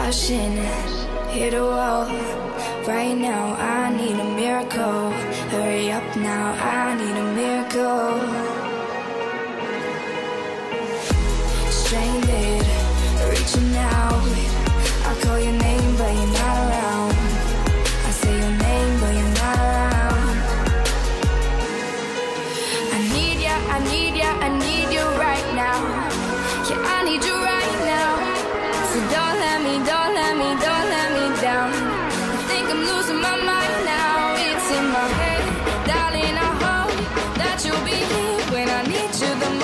Rushing, hit a wall. Right now, I need a miracle. Hurry up now, I need a miracle. Stranded, reaching out. I call your name, but you're not around. I say your name, but you're not around. I need ya, I need ya, I need you right now. Yeah, I need you right now. So don't let me down. I think I'm losing my mind now. It's in my head, darling, I hope that you'll be here when I need you the most.